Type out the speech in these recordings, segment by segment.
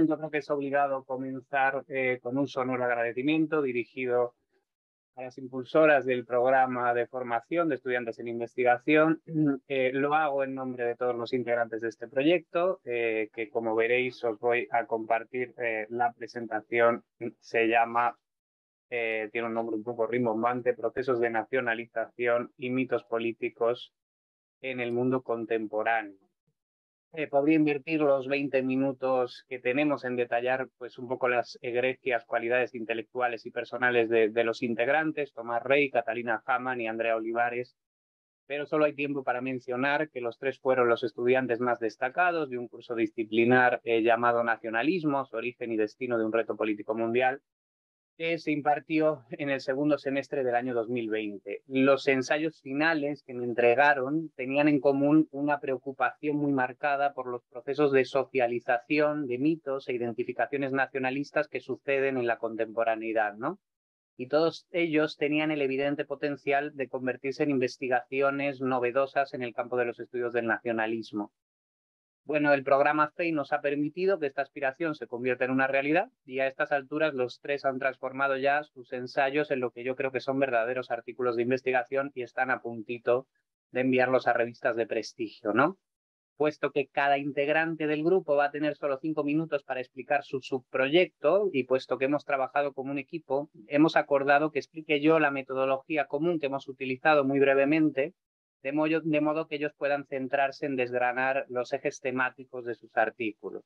yo creo que es obligado comenzar con un sonoro agradecimiento dirigido a las impulsoras del programa de formación de estudiantes en investigación. Lo hago en nombre de todos los integrantes de este proyecto, que como veréis os voy a compartir la presentación. Se llama, tiene un nombre un poco rimbombante, Procesos de nacionalización y mitos políticos en el mundo contemporáneo. Podría invertir los 20 minutos que tenemos en detallar pues un poco las egregias cualidades intelectuales y personales de los integrantes, Tomás Rey, Catalina Hamann y Andrea Olivares, pero solo hay tiempo para mencionar que los tres fueron los estudiantes más destacados de un curso disciplinar llamado Nacionalismos, origen y destino de un reto político mundial, que se impartió en el segundo semestre del año 2020. Los ensayos finales que me entregaron tenían en común una preocupación muy marcada por los procesos de socialización de mitos e identificaciones nacionalistas que suceden en la contemporaneidad, ¿no? Y todos ellos tenían el evidente potencial de convertirse en investigaciones novedosas en el campo de los estudios del nacionalismo. Bueno, el programa FEI nos ha permitido que esta aspiración se convierta en una realidad y a estas alturas los tres han transformado ya sus ensayos en lo que yo creo que son verdaderos artículos de investigación y están a puntito de enviarlos a revistas de prestigio, ¿no? Puesto que cada integrante del grupo va a tener solo 5 minutos para explicar su subproyecto y puesto que hemos trabajado como un equipo, hemos acordado que explique yo la metodología común que hemos utilizado muy brevemente, de modo que ellos puedan centrarse en desgranar los ejes temáticos de sus artículos.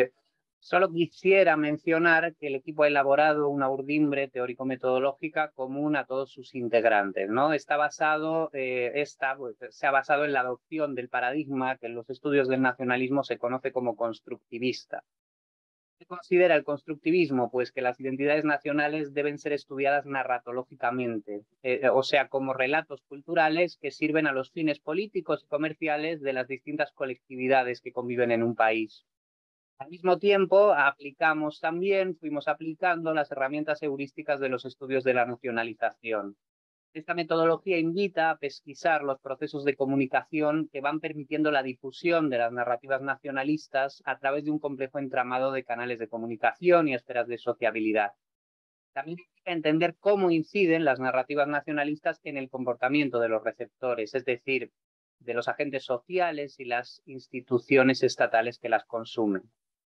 Solo quisiera mencionar que el equipo ha elaborado una urdimbre teórico-metodológica común a todos sus integrantes, ¿no? Se ha basado en la adopción del paradigma que en los estudios del nacionalismo se conoce como constructivista. ¿Qué considera el constructivismo? Pues que las identidades nacionales deben ser estudiadas narratológicamente, o sea, como relatos culturales que sirven a los fines políticos y comerciales de las distintas colectividades que conviven en un país. Al mismo tiempo, fuimos aplicando las herramientas heurísticas de los estudios de la nacionalización. Esta metodología invita a pesquisar los procesos de comunicación que van permitiendo la difusión de las narrativas nacionalistas a través de un complejo entramado de canales de comunicación y esferas de sociabilidad. También implica entender cómo inciden las narrativas nacionalistas en el comportamiento de los receptores, es decir, de los agentes sociales y las instituciones estatales que las consumen.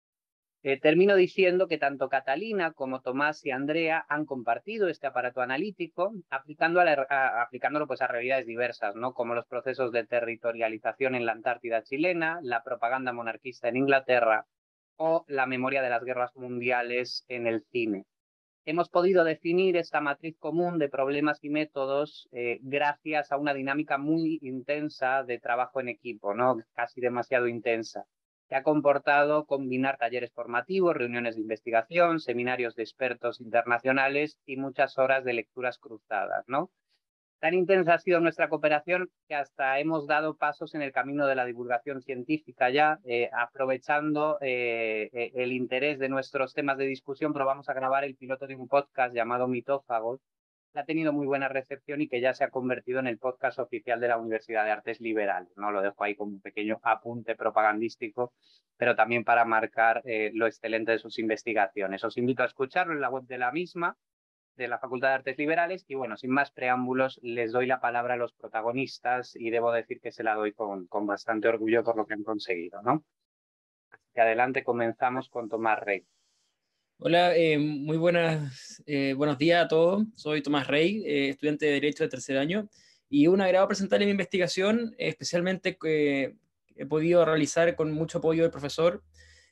Termino diciendo que tanto Catalina como Tomás y Andrea han compartido este aparato analítico, aplicándolo pues, a realidades diversas, ¿no? Como los procesos de territorialización en la Antártida chilena, la propaganda monarquista en Inglaterra o la memoria de las guerras mundiales en el cine. Hemos podido definir esta matriz común de problemas y métodos gracias a una dinámica muy intensa de trabajo en equipo, ¿no? Casi demasiado intensa, que ha comportado combinar talleres formativos, reuniones de investigación, seminarios de expertos internacionales y muchas horas de lecturas cruzadas, ¿no? Tan intensa ha sido nuestra cooperación que hasta hemos dado pasos en el camino de la divulgación científica ya, aprovechando el interés de nuestros temas de discusión, probamos a grabar el piloto de un podcast llamado Mitófagos, que ha tenido muy buena recepción y que ya se ha convertido en el podcast oficial de la Universidad de Artes Liberales, ¿no? Lo dejo ahí como un pequeño apunte propagandístico, pero también para marcar lo excelente de sus investigaciones. Os invito a escucharlo en la web de la misma, de la Facultad de Artes Liberales, y bueno, sin más preámbulos, les doy la palabra a los protagonistas y debo decir que se la doy con bastante orgullo por lo que han conseguido, ¿no? Así que adelante, comenzamos con Tomás Rey. Hola, muy buenos días a todos. Soy Tomás Rey, estudiante de Derecho de tercer año, y un agrado presentarles mi investigación, especialmente que he podido realizar con mucho apoyo del profesor.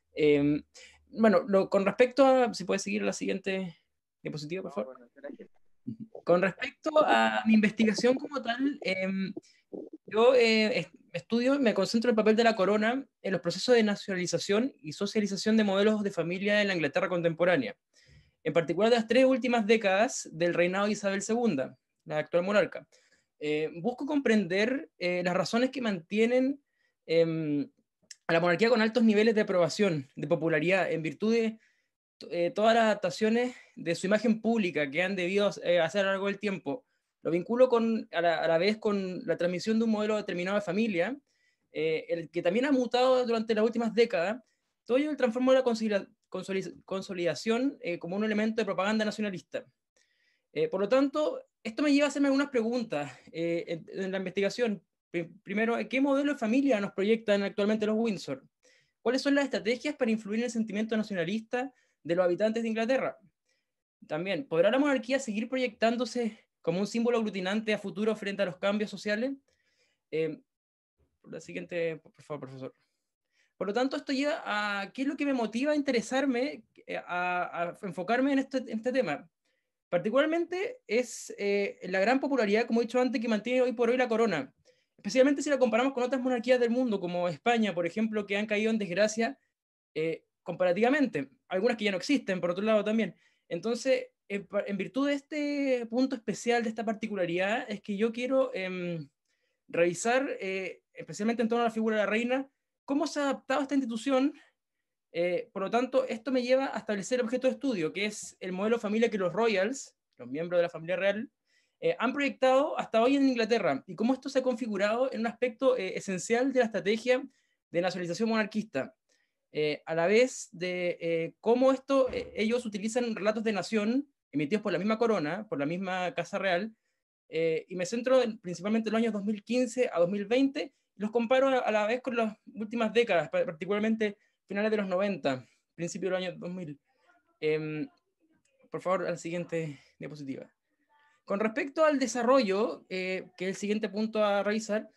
Con respecto a, si puede seguir la siguiente diapositiva, por favor. Con respecto a mi investigación como tal, yo me concentro en el papel de la corona en los procesos de nacionalización y socialización de modelos de familia en la Inglaterra contemporánea, en particular de las 3 últimas décadas del reinado de Isabel II, la actual monarca. Busco comprender las razones que mantienen a la monarquía con altos niveles de aprobación, de popularidad, en virtud de todas las adaptaciones de su imagen pública que han debido hacer a lo largo del tiempo. Lo vinculo a la vez con la transmisión de un modelo determinado de familia, el que también ha mutado durante las últimas décadas. Todo ello transformó consolidación como un elemento de propaganda nacionalista. Por lo tanto, esto me lleva a hacerme algunas preguntas en la investigación. Primero, ¿qué modelo de familia nos proyectan actualmente los Windsor? ¿Cuáles son las estrategias para influir en el sentimiento nacionalista de los habitantes de Inglaterra? También, ¿podrá la monarquía seguir proyectándose como un símbolo aglutinante a futuro frente a los cambios sociales? La siguiente, por favor, profesor. Por lo tanto, esto lleva a qué es lo que me motiva a interesarme, a enfocarme en este tema. Particularmente es la gran popularidad, como he dicho antes, que mantiene hoy por hoy la corona, especialmente si la comparamos con otras monarquías del mundo, como España, por ejemplo, que han caído en desgracia comparativamente, algunas que ya no existen, por otro lado también. Entonces, en virtud de este punto especial, de esta particularidad, es que yo quiero revisar, especialmente en torno a la figura de la reina, cómo se ha adaptado a esta institución. Por lo tanto, esto me lleva a establecer el objeto de estudio, que es el modelo de familia que los royals, los miembros de la familia real, han proyectado hasta hoy en Inglaterra, y cómo esto se ha configurado en un aspecto esencial de la estrategia de nacionalización monarquista, a la vez de cómo ellos utilizan relatos de nación emitidos por la misma corona, por la misma Casa Real, y me centro principalmente en los años 2015 a 2020, y los comparo a la vez con las últimas décadas, particularmente finales de los 90, principio del año 2000. Por favor, a la siguiente diapositiva. Con respecto al desarrollo, que es el siguiente punto a revisar,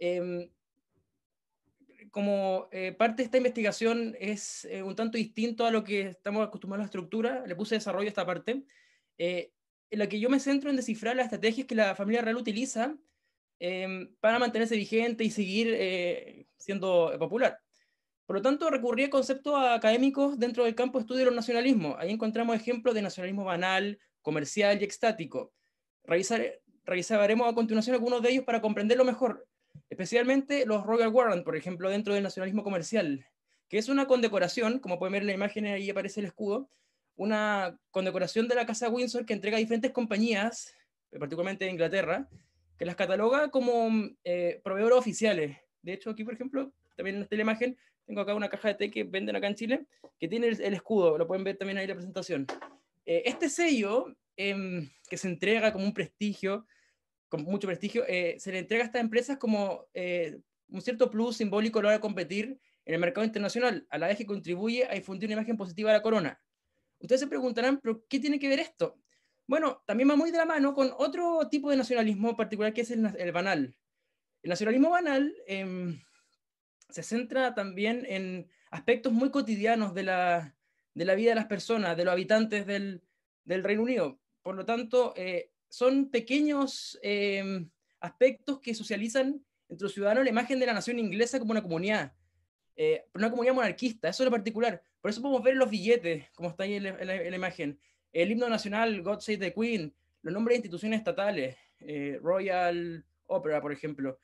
como parte de esta investigación es un tanto distinto a lo que estamos acostumbrados a la estructura, le puse desarrollo a esta parte, en la que yo me centro en descifrar las estrategias que la familia real utiliza para mantenerse vigente y seguir siendo popular. Por lo tanto, recurrí a conceptos académicos dentro del campo de estudio de los nacionalismos. Ahí encontramos ejemplos de nacionalismo banal, comercial y extático. Revisaremos a continuación algunos de ellos para comprenderlo mejor, especialmente los Royal Warrant, por ejemplo, dentro del nacionalismo comercial, que es una condecoración, como pueden ver en la imagen, ahí aparece el escudo, una condecoración de la Casa Windsor que entrega a diferentes compañías, particularmente de Inglaterra, que las cataloga como proveedores oficiales. De hecho, aquí, por ejemplo, también en esta imagen, tengo acá una caja de té que venden acá en Chile, que tiene el escudo, lo pueden ver también ahí en la presentación. Este sello, que se entrega como un prestigio, con mucho prestigio, se le entrega a estas empresas como un cierto plus simbólico a la hora de competir en el mercado internacional, a la vez que contribuye a difundir una imagen positiva de la corona. Ustedes se preguntarán, ¿pero qué tiene que ver esto? Bueno, también va muy de la mano con otro tipo de nacionalismo particular, que es el banal. El nacionalismo banal se centra también en aspectos muy cotidianos de la vida de las personas, de los habitantes del Reino Unido. Por lo tanto, son pequeños aspectos que socializan entre los ciudadanos la imagen de la nación inglesa como una comunidad monarquista, eso es lo particular. Por eso podemos ver los billetes, como está ahí en la imagen, el himno nacional, God Save the Queen, los nombres de instituciones estatales, Royal Opera, por ejemplo.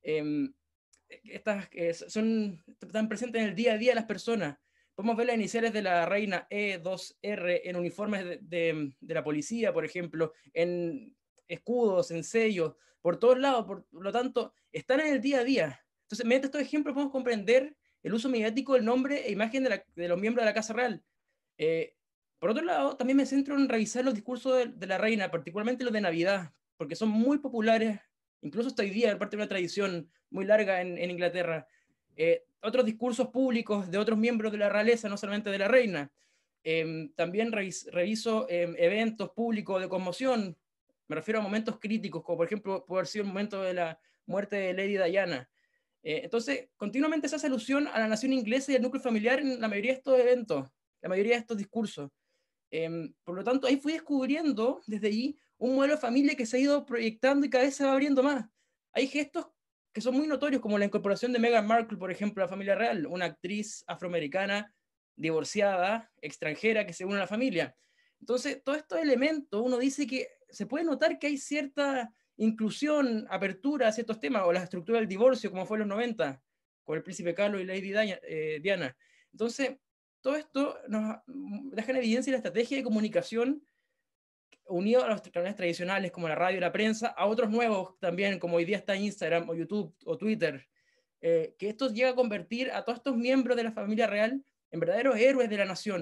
Estas están presentes en el día a día de las personas. Podemos ver las iniciales de la reina E2R en uniformes de la policía, por ejemplo, en escudos, en sellos, por todos lados. Por lo tanto, están en el día a día. Entonces, mediante estos ejemplos podemos comprender el uso mediático del nombre e imagen de los miembros de la Casa Real. Por otro lado, también me centro en revisar los discursos de la reina, particularmente los de Navidad, porque son muy populares, incluso hasta hoy día, en parte de una tradición muy larga en Inglaterra. Otros discursos públicos de otros miembros de la realeza, no solamente de la reina. También reviso eventos públicos de conmoción, me refiero a momentos críticos, como por ejemplo puede haber sido el momento de la muerte de Lady Diana. Entonces, continuamente se hace alusión a la nación inglesa y al núcleo familiar en la mayoría de estos eventos, la mayoría de estos discursos. Por lo tanto, ahí fui descubriendo desde allí un modelo de familia que se ha ido proyectando y cada vez se va abriendo más. Hay gestos que son muy notorios, como la incorporación de Meghan Markle, por ejemplo, a la familia real, una actriz afroamericana, divorciada, extranjera, que se une a la familia. Entonces, todos estos elementos, uno dice que se puede notar que hay cierta inclusión, apertura a ciertos temas, o la estructura del divorcio, como fue en los 90, con el príncipe Carlos y Lady Diana. Entonces, todo esto nos deja en evidencia la estrategia de comunicación unido a los canales tradicionales como la radio y la prensa, a otros nuevos también, como hoy día está Instagram o YouTube o Twitter, que esto llega a convertir a todos estos miembros de la familia real en verdaderos héroes de la nación,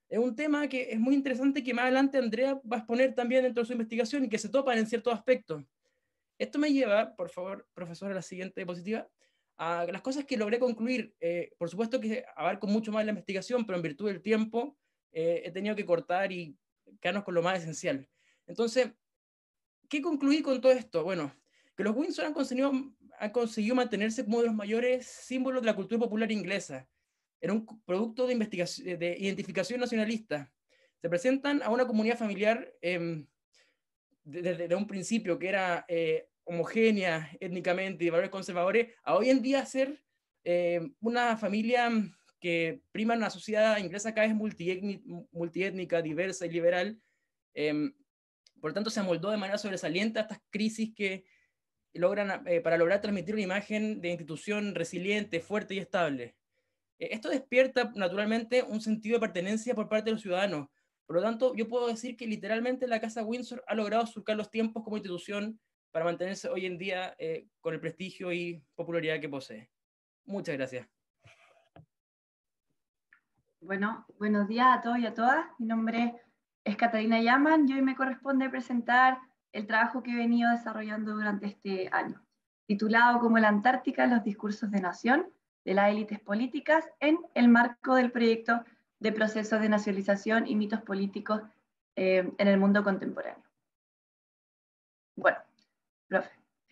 Es un tema que es muy interesante, que más adelante Andrea va a exponer también dentro de su investigación y que se topan en ciertos aspectos. Esto me lleva, por favor, profesor, a la siguiente diapositiva, a las cosas que logré concluir. Por supuesto que abarco mucho más la investigación, pero en virtud del tiempo he tenido que cortar y quedarnos con lo más esencial. Entonces, ¿qué concluí con todo esto? Bueno, que los Windsor han conseguido mantenerse como uno de los mayores símbolos de la cultura popular inglesa. Era un producto de investigación, de identificación nacionalista. Se presentan a una comunidad familiar desde un principio que era homogénea étnicamente y de valores conservadores, a hoy en día ser una familia que prima en una sociedad inglesa cada vez multiétnica, diversa y liberal. Por lo tanto, se amoldó de manera sobresaliente a estas crisis que logran, para lograr transmitir una imagen de institución resiliente, fuerte y estable. Esto despierta naturalmente un sentido de pertenencia por parte de los ciudadanos. Por lo tanto, yo puedo decir que literalmente la Casa Windsor ha logrado surcar los tiempos como institución para mantenerse hoy en día con el prestigio y popularidad que posee. Muchas gracias. Bueno, buenos días a todos y a todas. Mi nombre es Catalina Yaman y hoy me corresponde presentar el trabajo que he venido desarrollando durante este año, titulado como La Antártica, los discursos de nación de las élites políticas en el marco del proyecto de procesos de nacionalización y mitos políticos en el mundo contemporáneo. Bueno, profe.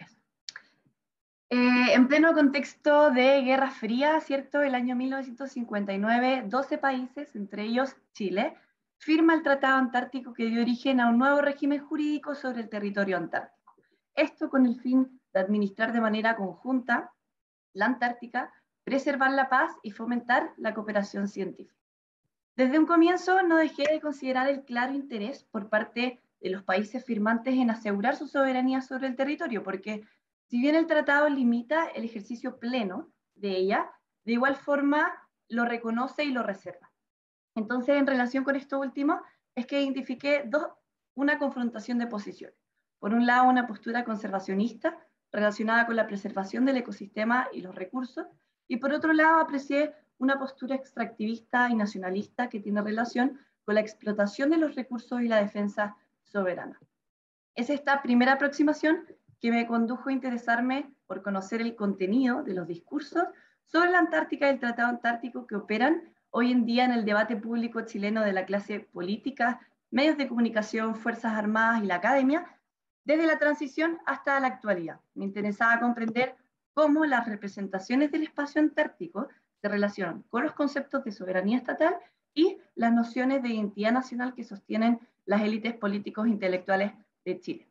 En pleno contexto de Guerra Fría, ¿cierto? El año 1959, 12 países, entre ellos Chile, firma el Tratado Antártico que dio origen a un nuevo régimen jurídico sobre el territorio antártico. Esto con el fin de administrar de manera conjunta la Antártica, preservar la paz y fomentar la cooperación científica. Desde un comienzo no dejé de considerar el claro interés por parte de los países firmantes en asegurar su soberanía sobre el territorio, porque si bien el tratado limita el ejercicio pleno de ella, de igual forma lo reconoce y lo reserva. Entonces, en relación con esto último, es que identifiqué una confrontación de posiciones. Por un lado, una postura conservacionista relacionada con la preservación del ecosistema y los recursos, y por otro lado, aprecié una postura extractivista y nacionalista que tiene relación con la explotación de los recursos y la defensa soberana. Es esta primera aproximación que me condujo a interesarme por conocer el contenido de los discursos sobre la Antártica y el Tratado Antártico que operan hoy en día en el debate público chileno de la clase política, medios de comunicación, Fuerzas Armadas y la academia, desde la transición hasta la actualidad. Me interesaba comprender cómo las representaciones del espacio antártico se relacionan con los conceptos de soberanía estatal y las nociones de identidad nacional que sostienen las élites políticos intelectuales de Chile.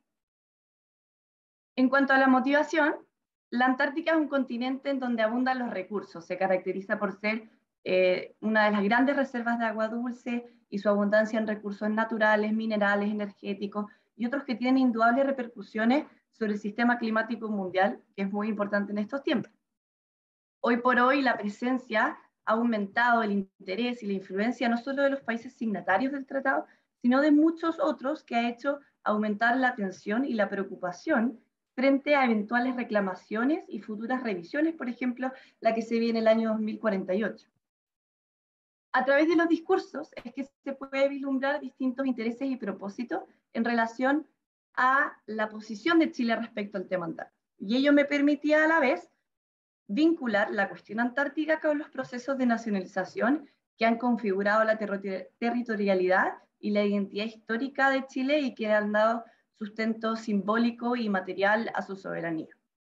En cuanto a la motivación, la Antártica es un continente en donde abundan los recursos. Se caracteriza por ser una de las grandes reservas de agua dulce y su abundancia en recursos naturales, minerales, energéticos y otros que tienen indudables repercusiones sobre el sistema climático mundial, que es muy importante en estos tiempos. Hoy por hoy la presencia ha aumentado el interés y la influencia no solo de los países signatarios del tratado, sino de muchos otros, que ha hecho aumentar la atención y la preocupación frente a eventuales reclamaciones y futuras revisiones, por ejemplo, la que se viene el año 2048. A través de los discursos es que se puede vislumbrar distintos intereses y propósitos en relación a la posición de Chile respecto al tema antártico. Y ello me permitía a la vez vincular la cuestión antártica con los procesos de nacionalización que han configurado la territorialidad y la identidad histórica de Chile y que han dado sustento simbólico y material a su soberanía.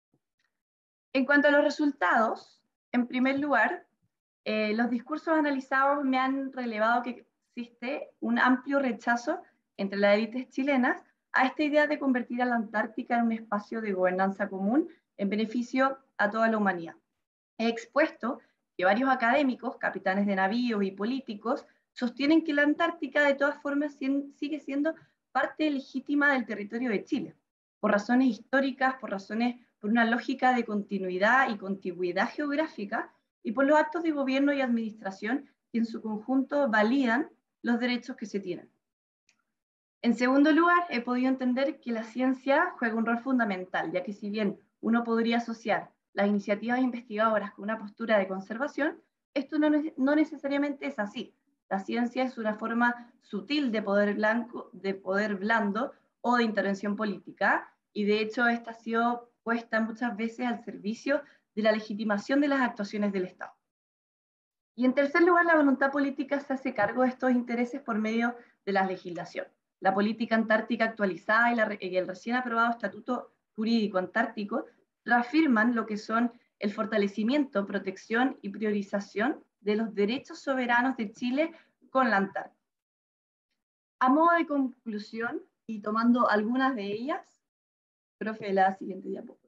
En cuanto a los resultados, en primer lugar, los discursos analizados me han relevado que existe un amplio rechazo entre las élites chilenas a esta idea de convertir a la Antártica en un espacio de gobernanza común en beneficio a toda la humanidad. He expuesto que varios académicos, capitanes de navíos y políticos sostienen que la Antártica de todas formas sigue siendo parte legítima del territorio de Chile, por razones históricas, por una lógica de continuidad y contigüidad geográfica, y por los actos de gobierno y administración que en su conjunto validan los derechos que se tienen. En segundo lugar, he podido entender que la ciencia juega un rol fundamental, ya que si bien uno podría asociar las iniciativas investigadoras con una postura de conservación, esto no necesariamente es así, la ciencia es una forma sutil de poder blando o de intervención política, y de hecho esta ha sido puesta muchas veces al servicio de la legitimación de las actuaciones del Estado. Y en tercer lugar, la voluntad política se hace cargo de estos intereses por medio de la legislación. La política antártica actualizada y el recién aprobado Estatuto Jurídico Antártico reafirman lo que son el fortalecimiento, protección y priorización de los derechos soberanos de Chile con la Antártida. A modo de conclusión, y tomando algunas de ellas, profe, la siguiente diapositiva.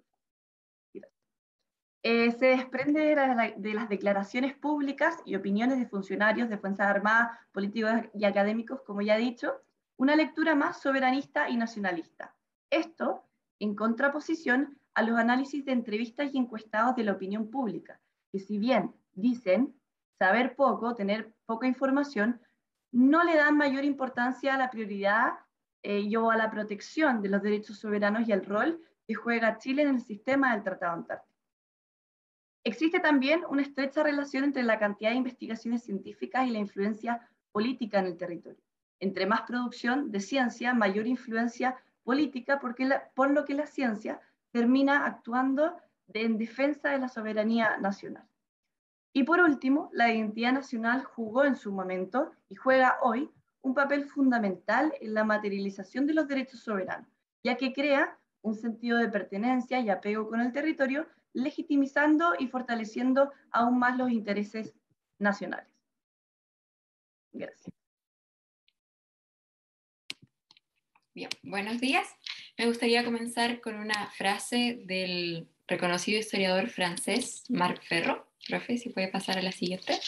Se desprende de las declaraciones públicas y opiniones de funcionarios de Fuerzas Armadas, políticos y académicos, como ya he dicho, una lectura más soberanista y nacionalista. Esto en contraposición a los análisis de entrevistas y encuestados de la opinión pública, que si bien dicen saber poco, tener poca información, no le dan mayor importancia a la prioridad o a la protección de los derechos soberanos y al rol que juega Chile en el sistema del Tratado Antártico. Existe también una estrecha relación entre la cantidad de investigaciones científicas y la influencia política en el territorio. Entre más producción de ciencia, mayor influencia política, por lo que la ciencia termina actuando en defensa de la soberanía nacional. Y por último, la identidad nacional jugó en su momento y juega hoy un papel fundamental en la materialización de los derechos soberanos, ya que crea un sentido de pertenencia y apego con el territorio, legitimizando y fortaleciendo aún más los intereses nacionales. Gracias. Bien, buenos días. Me gustaría comenzar con una frase del reconocido historiador francés Marc Ferro. Profe, si puede pasar a la siguiente.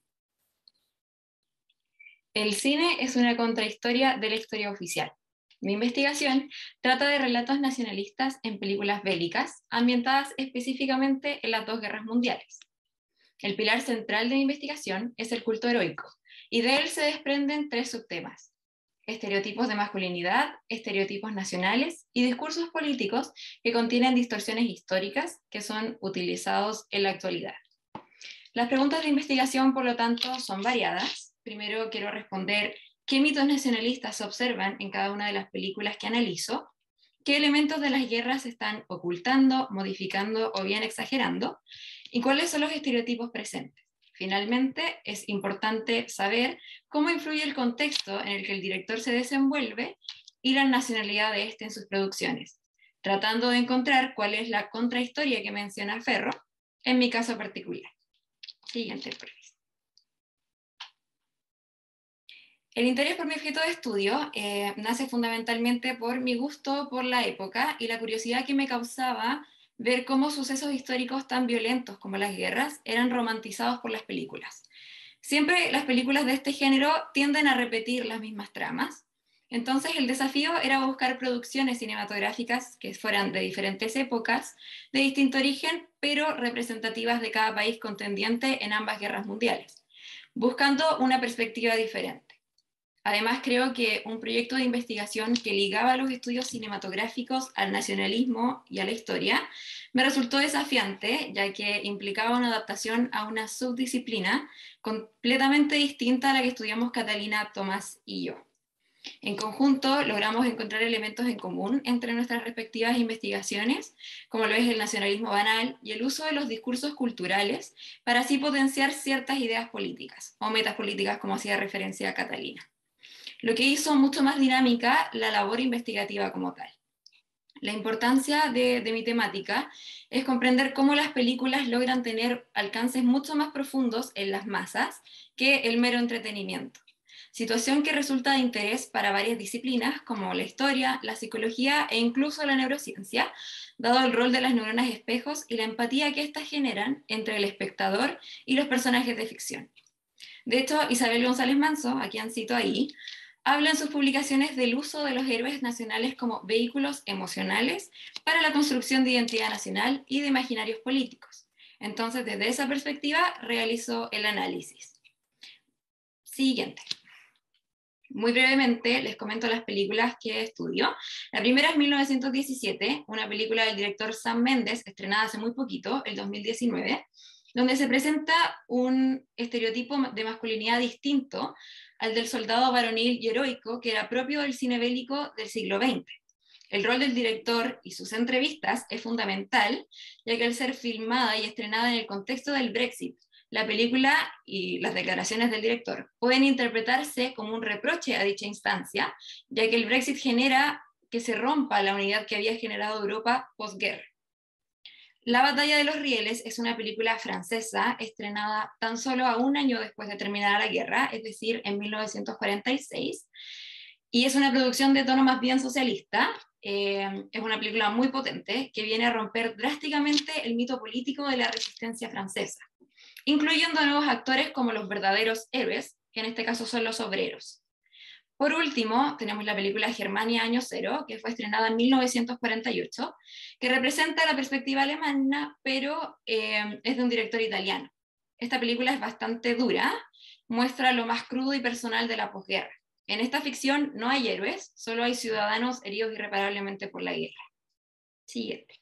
El cine es una contrahistoria de la historia oficial. Mi investigación trata de relatos nacionalistas en películas bélicas, ambientadas específicamente en las dos guerras mundiales. El pilar central de mi investigación es el culto heroico, y de él se desprenden tres subtemas: estereotipos de masculinidad, estereotipos nacionales y discursos políticos que contienen distorsiones históricas que son utilizados en la actualidad. Las preguntas de investigación, por lo tanto, son variadas. Primero quiero responder qué mitos nacionalistas se observan en cada una de las películas que analizo, qué elementos de las guerras se están ocultando, modificando o bien exagerando, y cuáles son los estereotipos presentes. Finalmente, es importante saber cómo influye el contexto en el que el director se desenvuelve y la nacionalidad de éste en sus producciones, tratando de encontrar cuál es la contrahistoria que menciona Ferro, en mi caso particular. Siguiente, por favor. El interés por mi objeto de estudio nace fundamentalmente por mi gusto por la época y la curiosidad que me causaba ver cómo sucesos históricos tan violentos como las guerras eran romantizados por las películas. Siempre las películas de este género tienden a repetir las mismas tramas, entonces el desafío era buscar producciones cinematográficas que fueran de diferentes épocas, de distinto origen, pero representativas de cada país contendiente en ambas guerras mundiales, buscando una perspectiva diferente. Además, creo que un proyecto de investigación que ligaba los estudios cinematográficos al nacionalismo y a la historia me resultó desafiante, ya que implicaba una adaptación a una subdisciplina completamente distinta a la que estudiamos Catalina, Tomás y yo. En conjunto, logramos encontrar elementos en común entre nuestras respectivas investigaciones, como lo es el nacionalismo banal y el uso de los discursos culturales para así potenciar ciertas ideas políticas, o metas políticas, como hacía referencia a Catalina, lo que hizo mucho más dinámica la labor investigativa como tal. La importancia de mi temática es comprender cómo las películas logran tener alcances mucho más profundos en las masas que el mero entretenimiento, situación que resulta de interés para varias disciplinas como la historia, la psicología e incluso la neurociencia, dado el rol de las neuronas espejos y la empatía que éstas generan entre el espectador y los personajes de ficción. De hecho, Isabel González Manso, a quien cito ahí, habla en sus publicaciones del uso de los héroes nacionales como vehículos emocionales para la construcción de identidad nacional y de imaginarios políticos. Entonces, desde esa perspectiva, realizo el análisis. Siguiente. Muy brevemente, les comento las películas que estudio. La primera es 1917, una película del director Sam Mendes, estrenada hace muy poquito, el 2019, donde se presenta un estereotipo de masculinidad distinto al del soldado varonil y heroico que era propio del cine bélico del siglo XX. El rol del director y sus entrevistas es fundamental, ya que al ser filmada y estrenada en el contexto del Brexit, la película y las declaraciones del director pueden interpretarse como un reproche a dicha instancia, ya que el Brexit genera que se rompa la unidad que había generado Europa posguerra. La Batalla de los Rieles es una película francesa estrenada tan solo a un año después de terminar la guerra, es decir, en 1946, y es una producción de tono más bien socialista. Es una película muy potente que viene a romper drásticamente el mito político de la resistencia francesa, incluyendo a nuevos actores como los verdaderos héroes, que en este caso son los obreros. Por último, tenemos la película Germania Año Cero, que fue estrenada en 1948, que representa la perspectiva alemana, pero es de un director italiano. Esta película es bastante dura, muestra lo más crudo y personal de la posguerra. En esta ficción no hay héroes, solo hay ciudadanos heridos irreparablemente por la guerra. Siguiente.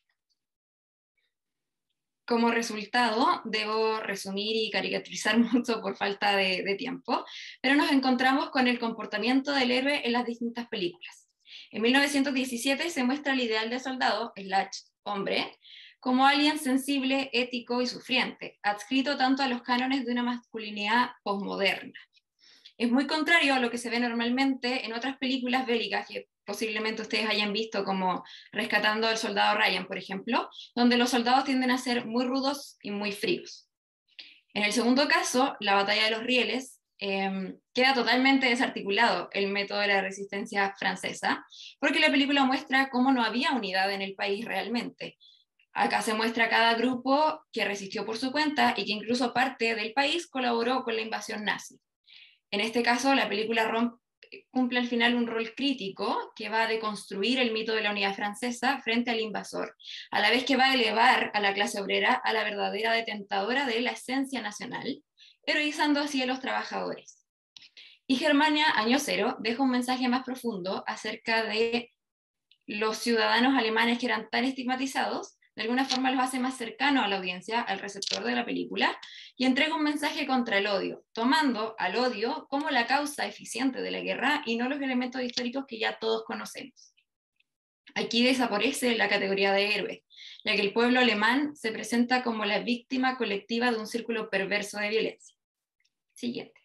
Como resultado, debo resumir y caricaturizar mucho por falta de tiempo, pero nos encontramos con el comportamiento del héroe en las distintas películas. En 1917 se muestra el ideal de soldado, /hombre, como alguien sensible, ético y sufriente, adscrito tanto a los cánones de una masculinidad posmoderna. Es muy contrario a lo que se ve normalmente en otras películas bélicas que posiblemente ustedes hayan visto, como Rescatando al Soldado Ryan, por ejemplo, donde los soldados tienden a ser muy rudos y muy fríos. En el segundo caso, la Batalla de los Rieles, queda totalmente desarticulado el método de la resistencia francesa, porque la película muestra cómo no había unidad en el país realmente. Acá se muestra cada grupo que resistió por su cuenta y que incluso parte del país colaboró con la invasión nazi. En este caso, la película cumple al final un rol crítico que va a deconstruir el mito de la unidad francesa frente al invasor, a la vez que va a elevar a la clase obrera a la verdadera detentadora de la esencia nacional, heroizando así a los trabajadores. Y Germania Año Cero deja un mensaje más profundo acerca de los ciudadanos alemanes que eran tan estigmatizados. De alguna forma los hace más cercano a la audiencia, al receptor de la película, y entrega un mensaje contra el odio, tomando al odio como la causa eficiente de la guerra y no los elementos históricos que ya todos conocemos. Aquí desaparece la categoría de héroe, ya que el pueblo alemán se presenta como la víctima colectiva de un círculo perverso de violencia. Siguiente.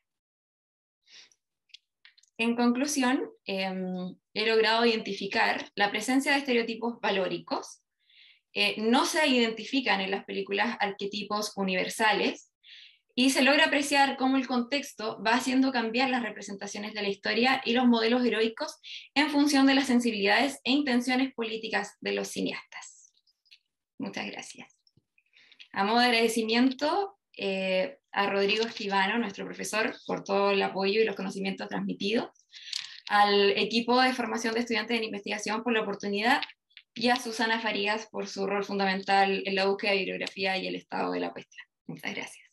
En conclusión, he logrado identificar la presencia de estereotipos valóricos. No se identifican en las películas arquetipos universales y se logra apreciar cómo el contexto va haciendo cambiar las representaciones de la historia y los modelos heroicos en función de las sensibilidades e intenciones políticas de los cineastas. Muchas gracias. A modo de agradecimiento a Rodrigo Escribano, nuestro profesor, por todo el apoyo y los conocimientos transmitidos, al equipo de formación de estudiantes en investigación por la oportunidad, y a Susana Farías por su rol fundamental en la búsqueda de bibliografía y el estado de la cuestión. Muchas gracias.